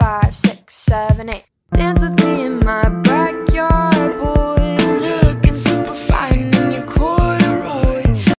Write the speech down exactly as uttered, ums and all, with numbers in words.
five, six, seven, eight. Dance with me in my